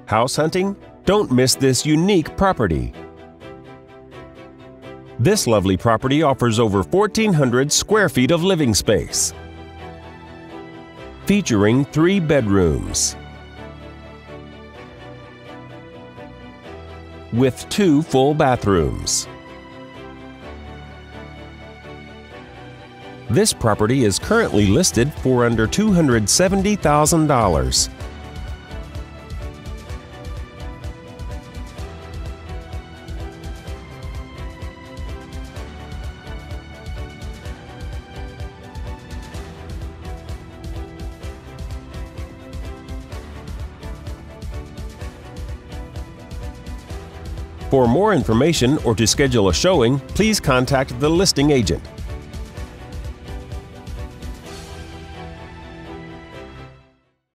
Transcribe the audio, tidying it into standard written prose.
House hunting? Don't miss this unique property. This lovely property offers over 1,400 square feet of living space, featuring 3 bedrooms with 2 full bathrooms. This property is currently listed for under $270,000. For more information or to schedule a showing, please contact the listing agent.